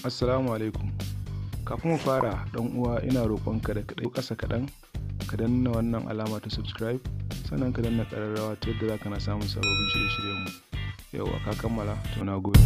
Assalamu alaikum. Kafin mu fara dan uwa ina roƙonka da ka ɗau ƙasa kaɗan ka danna wannan alama ta subscribe sannan ka danna ƙararrawa ta yadda za ka na samun sababbin shirye-shiryenmu. Yauwa ka kammala to na gode.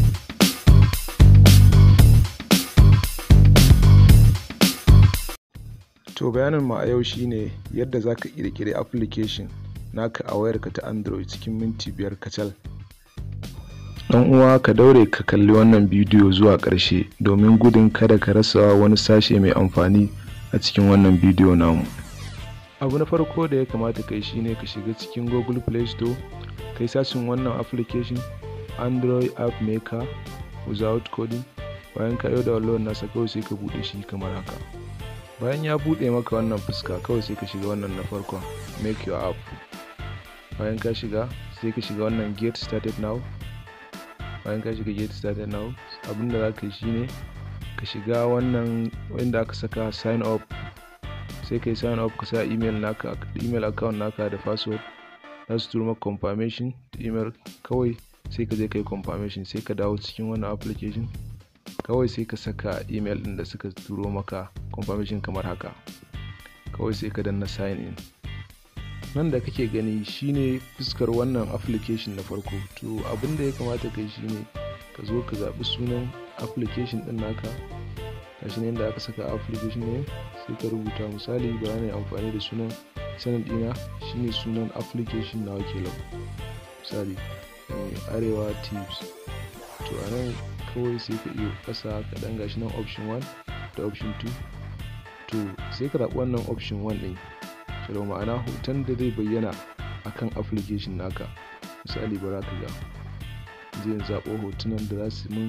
To bayanin mu a yau shine yadda za ka ƙirƙiri application naka a wayarka ta Android cikin minti 5 kacal. Dan uwa ka daure ka kalli wannan bidiyo zuwa ƙarshe domin gudun kada ka rasa wani sashe mai amfani a cikin wannan bidiyo namu. Abu na farko da ya kamata kai shine ka shiga cikin Google Play Store kai sashin wannan application Android App Maker without coding. Bayan ka yi download nasa kawai sai ka buɗe shi kamar haka. Bayan ya buɗe maka wannan fuska kawai sai ka shiga wannan na farkon Make Your App. Bayan ka shiga sai ka shiga wannan Get Started Now. Bayan ka shiga Get Started Now abinda za ka yi shine ka shiga wannan inda aka saka Sign Up, sai ka yi Sign Up ka sa email account naka da password. Za su turo maka confirmation da email, kawai sai ka je ka yi confirmation sai ka dawo cikin wannan application kawai sai ka saka email ɗin da suka turo maka confirmation kamar haka, kawai sai ka danna sign in. Nan da kake gani shine fuskar wannan application na farko. To abin da ya kamata kai shine ka zo ka zaɓi sunan application ɗin naka, gashi ne inda aka saka application name sai ka rubuta, misali ba na amfani da sunan channel ɗina shine sunan application na Wakelau, misali Arewa Tips. To a nan kawai sai ka iya ƙasa kaɗan, gashi nan option 1 da option 2. to sai ka zaɓi wannan option 1 ɗin, shiro ma'ana hoton da zai bayyana akan application naka. Misali bara ka ga zai zaɓo hotunan da za su mun,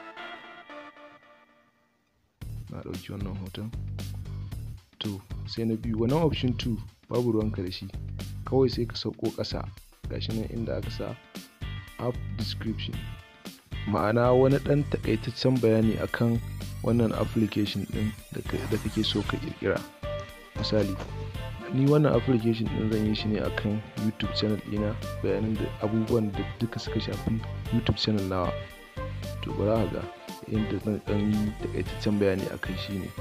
na ɗauki wannan hoton. To sai na biyu wannan option 2 babu ruwanka da shi, kawai sai ka sauko ƙasa, gashi nan inda aka sa app description, ma'ana wani ɗan takaitaccen bayani akan wannan application ɗin da kake so ka ƙirƙira. Misali ni wannan application ɗin zan yi shi ne akan YouTube channel ɗina, bayanan da abubuwan da duka suka shafi YouTube channel nawa. To bara ka ga yadda zan ɗan yi takaitaccen bayani akan shi ne.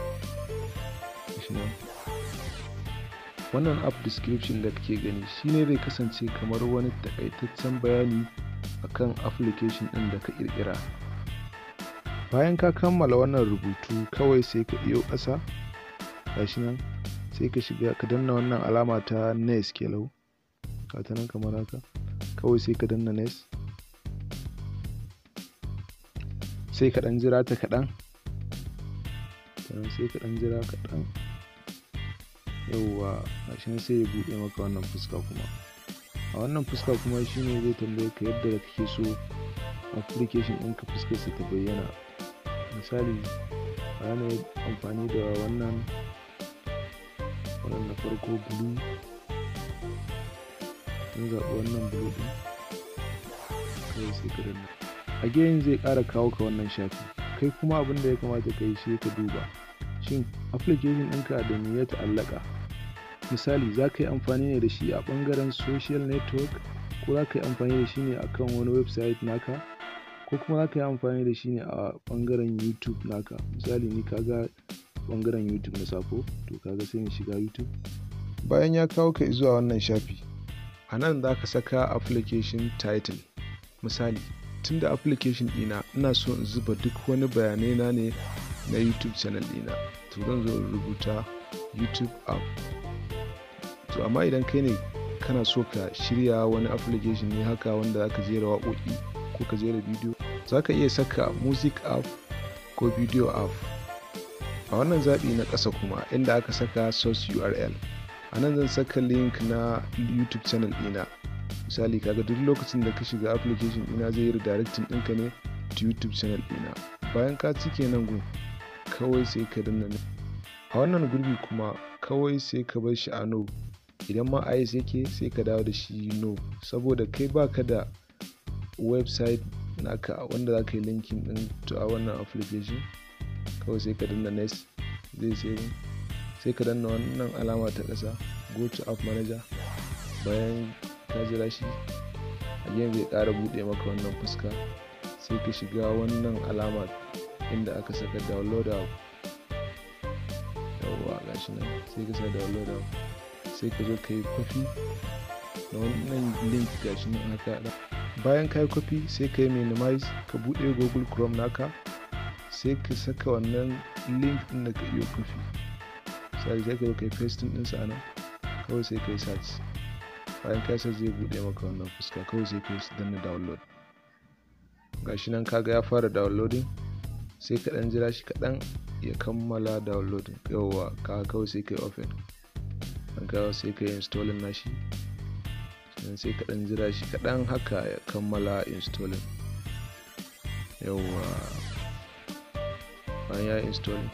Wannan app description da kake gani shine zai kasance kamar wani takaitaccen bayani akan application ɗin da ka ƙirƙira. Bayan ka kammala wannan rubutu kawai sai ka iyo ƙasa, gashi nan sai ka shiga ka danna wannan alama ta next kelau, ka ta nan kamar haka, kawai sai ka danna next, sai ka ɗan jira ta kaɗan, sai ka ɗan jira kaɗan. Yauwa gashi nan sai ya buɗe maka wannan fuska kuma. A wannan fuska kuma shine zai tambaye ka yadda kake so application ɗinka fuskarsa ta bayyana. Misali ana amfani da wannan na farko blue, zan zaɓi wannan blue ɗin kawai sai ka danna. Again zai ƙara kawo ka wannan shafi, kai kuma abin da ya kamata ka yi shi ka duba shin application ɗinka da me ya ta'allaka. Misali za ka yi amfani ne da shi a ɓangaren social network, ko za ka yi amfani da shi ne akan wani website naka, ko kuma za ka yi amfani da shi ne a ɓangaren YouTube naka. Misali ni kaga ɓangaren YouTube na sako, to kaga sai in shiga YouTube. Bayan ya kawo ka zuwa wannan shafi, a nan za ka saka application title. Misali tunda application ɗina ina so in zuba duk wani bayanai na ne na YouTube channel ɗina, to zan zo in rubuta YouTube app. To amma idan kai ne kana so ka shirya wani application ne haka wanda za ka jera waƙoƙi ko ka jera bidiyo, za ka iya saka music app ko video app. A wannan zaɓi na ƙasa kuma inda aka saka source URL, a nan zan saka link na YouTube channel ɗina. Misali kaga duk lokacin da ka shiga application ɗina zai yi redirecting ɗinka ne to YouTube channel ɗina. Bayan ka cike nan gun kawai sai ka danna. A wannan gurbi kuma kawai sai ka bar shi a no, idan ma ice yake sai ka dawo da shi no, saboda kai baka da website naka wanda za ka yi linkin ɗin to a wannan application. Kawai sai ka danna next, zai sai ka danna wannan alama ta ƙasa go to app manager. Bayan ka jira shi again zai ƙara buɗe maka wannan fuska, sai ka shiga wannan alama inda aka saka download app, yawwa gashi nan sai ka sa download app, sai ka zo ka yi copy na wannan link gashi nan haka. Bayan ka yi copy sai ka yi minimize, ka buɗe Google Chrome naka, sai ka saka wannan link ɗin da ka iya copy, sai ka zo ka yi pasting ɗinsa a nan, kawai sai ka yi search. Bayan ka search zai buɗe maka wannan fuska, kawai sai ka yi danna download. Gashi nan kaga ya fara downloading, sai ka ɗan jira shi kaɗan ya kammala downloading. Yawwa kawai sai ka yi open, kawai sai ka yi installing nashi, sai ka ɗan jira shi kaɗan haka ya kammala installing. Yawwa bayan ya installing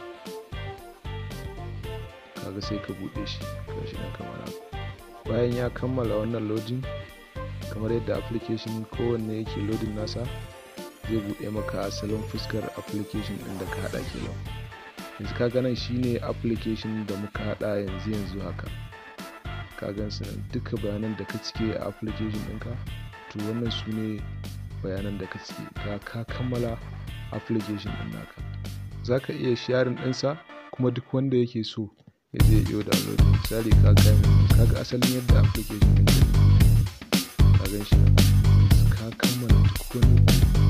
kaga sai ka buɗe shi, gashi nan kamar haka. Bayan ya kammala wannan loading, kamar yadda application kowanne yake loading nasa, zai buɗe maka asalin fuskar application ɗin da ka haɗa kenan. Yanzu ka ga nan shine application da muka haɗa yanzu haka, ka gan su nan duka bayanan da ka cike a application ɗinka, to wannan su ne bayanan da ka cike, ka kammala application ɗin naka. Za ka iya sharing ɗinsa kuma duk wanda yake so ya je ya download. Misali ka ga asalin yadda application ɗin ka gan shi nan, ka kammala duk wani